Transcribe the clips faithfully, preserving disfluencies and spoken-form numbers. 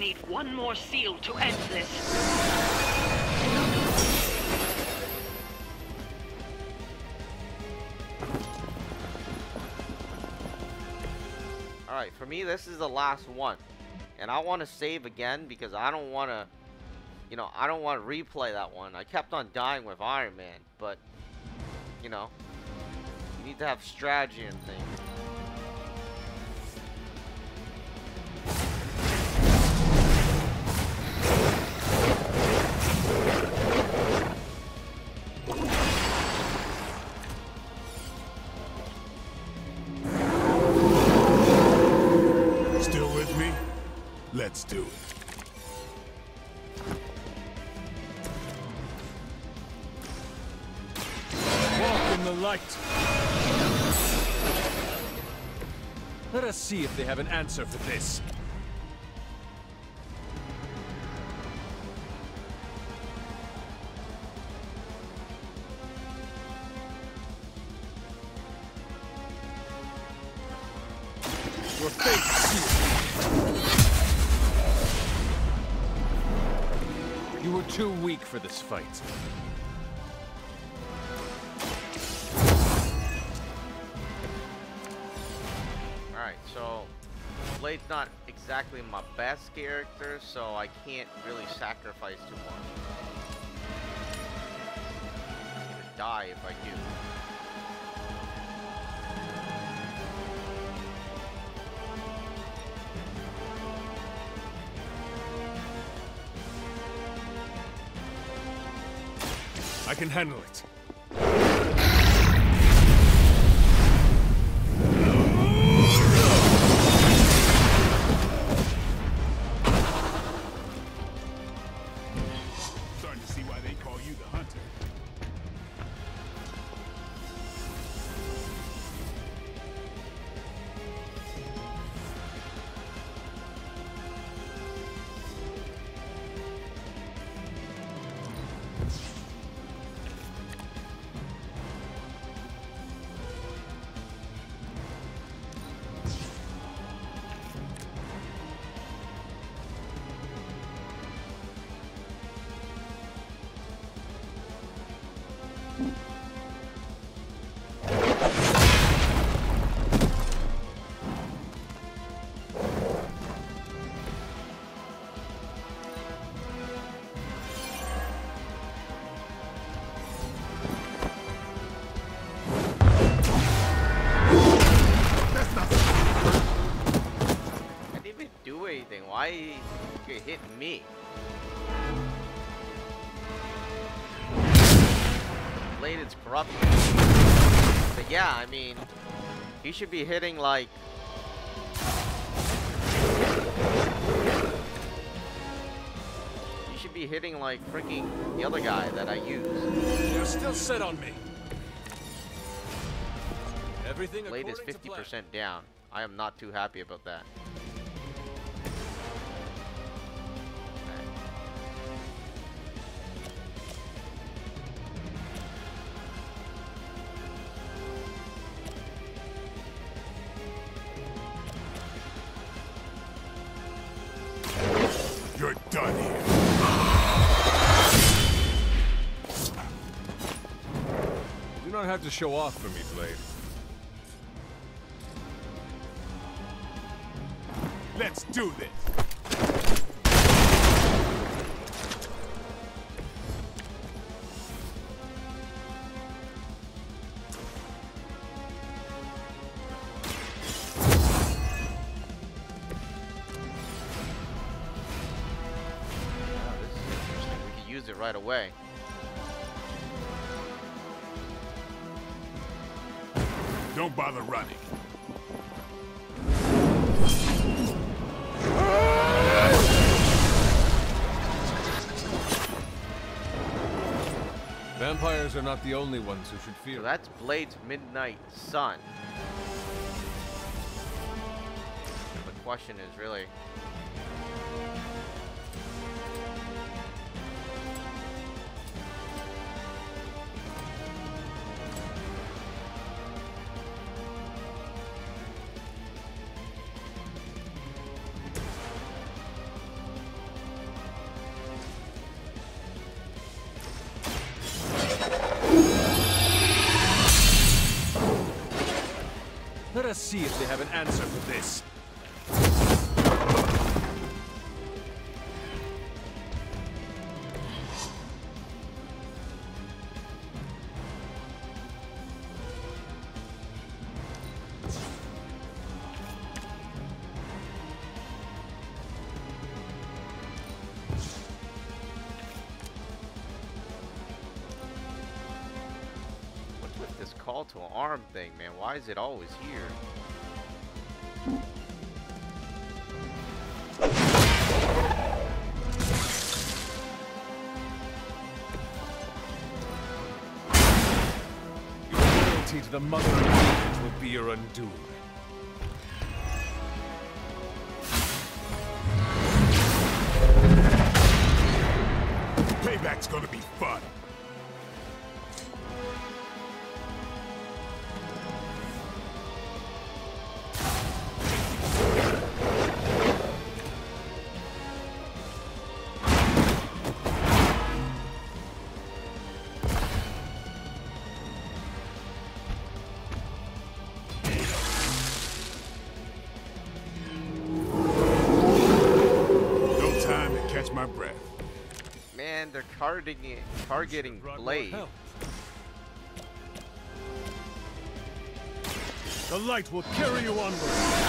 need one more seal to end this. Alright, for me, this is the last one. And I want to save again because I don't want to, you know, I don't want to replay that one. I kept on dying with Iron Man, but, you know, you need to have strategy and things. Let's do it. Walk in the light. Let us see if they have an answer for this. Your fate is sealed. You were too weak for this fight. Alright, so Blade's not exactly my best character, so I can't really sacrifice too much. I'm gonna die if I do. I can handle it. Starting to see why they call you the hunter. Why you hit me? Blade is corrupted. But yeah, I mean, he should be hitting like he should be hitting like freaking the other guy that I used. You're still set on me. Everything Blade is fifty percent down. I am not too happy about that. You're done here. You do not have to show off for me, Blade. Let's do this. It right away. Don't bother running. Vampires are not the only ones who should fear. So that's Blade's Midnight Sun. The question is really, Let us see if they have an answer for this. Call to arm thing, man. Why is it always here? Your loyalty to the Mother of Demons will be your undoing. Payback's gonna be fun. My breath. Man, they're targeting targeting Blade. The light will carry you onward.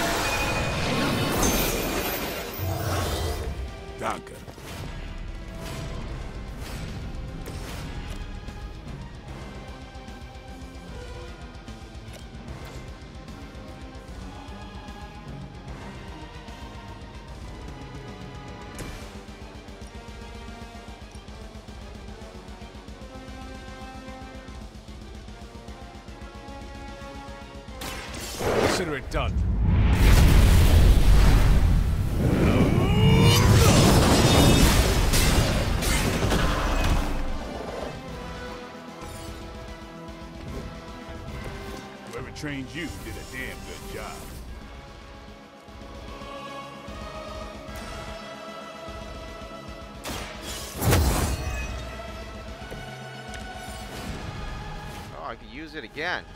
Danke. Consider it done. Whoever trained you did a damn good job. Oh, I could use it again.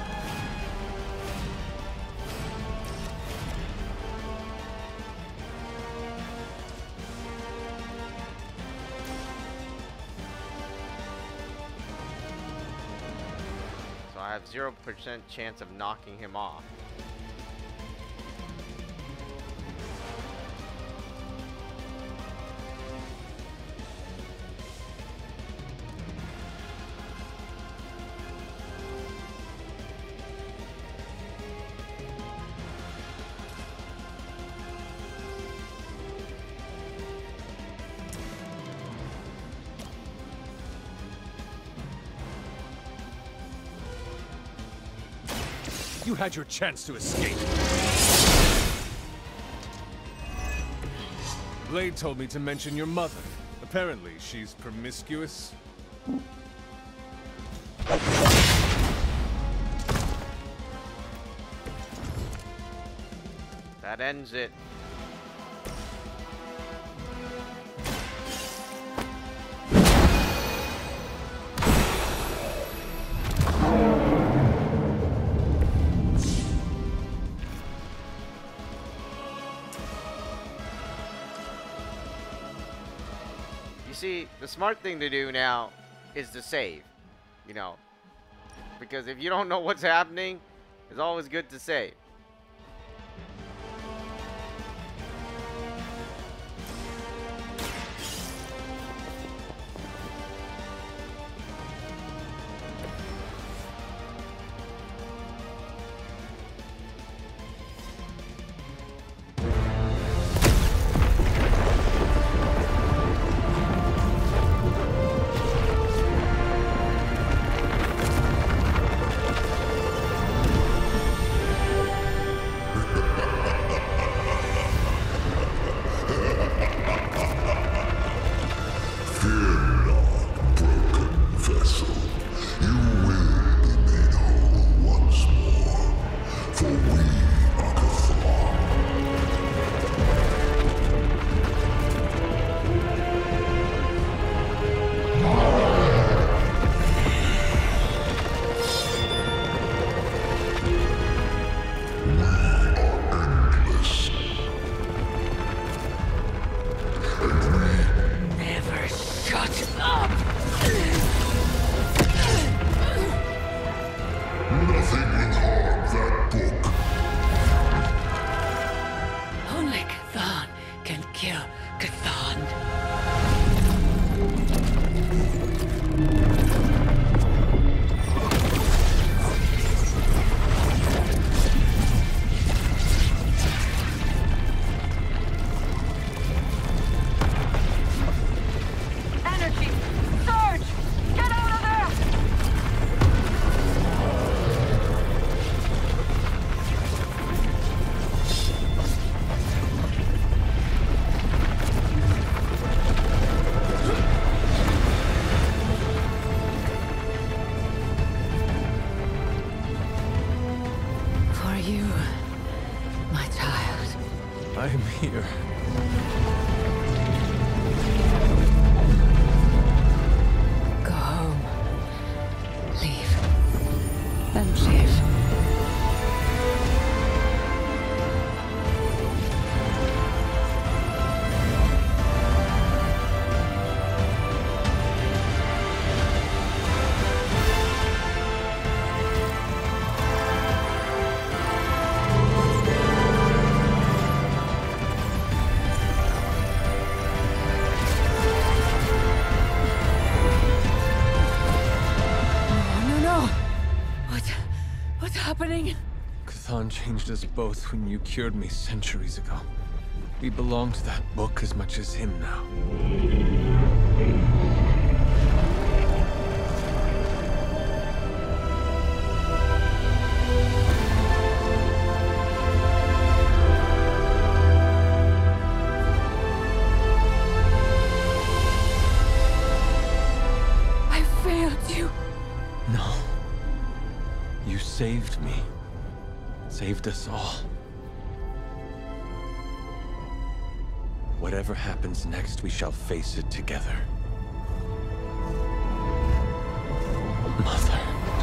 I have zero percent chance of knocking him off. You had your chance to escape. Blade told me to mention your mother. Apparently, she's promiscuous. That ends it. See, the smart thing to do now is to save, you know, because if you don't know what's happening, it's always good to save. My child. I am here. Go home. Leave. And live. Happening? Chthon changed us both when you cured me centuries ago. We belong to that book as much as him now. I failed you. No. You saved me. Saved us all. Whatever happens next, we shall face it together. Mother.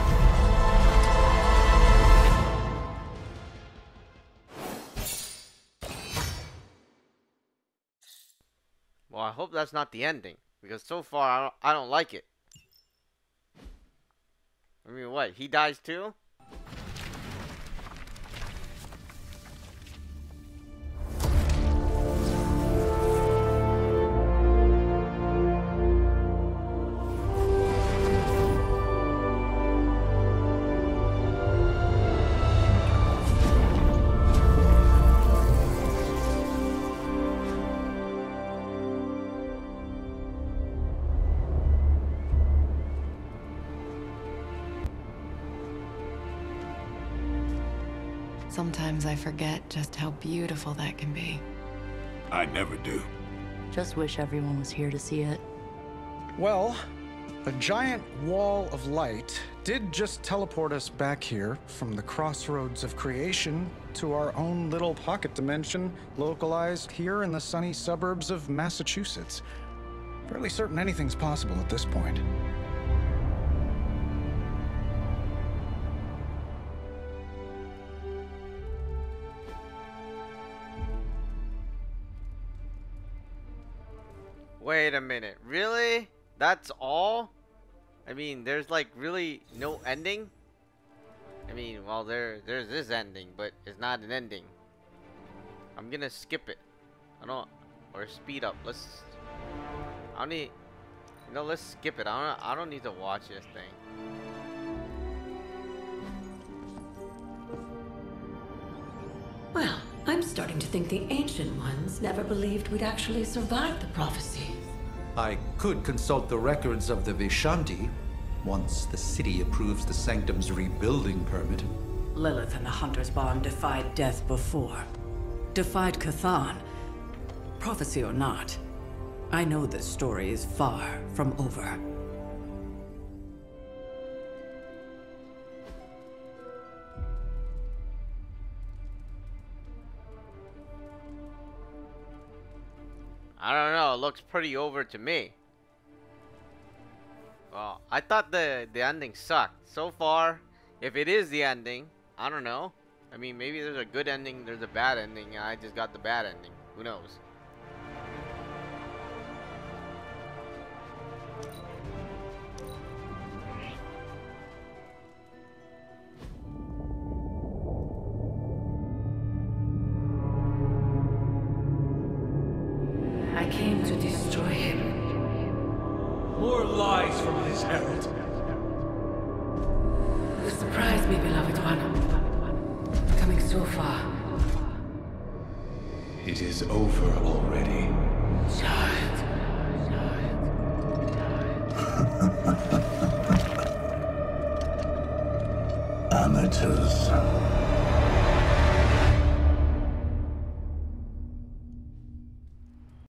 Well, I hope that's not the ending, because so far I don't, I don't like it. I mean, what? He dies too? Sometimes I forget just how beautiful that can be. I never do. Just wish everyone was here to see it. Well, a giant wall of light did just teleport us back here from the crossroads of creation to our own little pocket dimension localized here in the sunny suburbs of Massachusetts. Fairly certain anything's possible at this point. Wait a minute, really? That's all? I mean, there's like really no ending? I mean, well, there, there's this ending, but it's not an ending. I'm gonna skip it. I don't, or speed up. Let's, I don't need, you know, let's skip it. I don't, I don't need to watch this thing. Well, I'm starting to think the Ancient Ones never believed we'd actually survive the prophecy. I could consult the records of the Vishanti once the city approves the Sanctum's rebuilding permit. Lilith and the Hunter's Bond defied death before. Defied Chthon. Prophecy or not, I know this story is far from over. I don't know, it looks pretty over to me. Well, I thought the, the ending sucked. So far, if it is the ending, I don't know. I mean, maybe there's a good ending, there's a bad ending, and I just got the bad ending. Who knows? I came to destroy him. More lies from this herald. You surprised me, beloved one. Coming so far. It is over already. Child. Amateurs.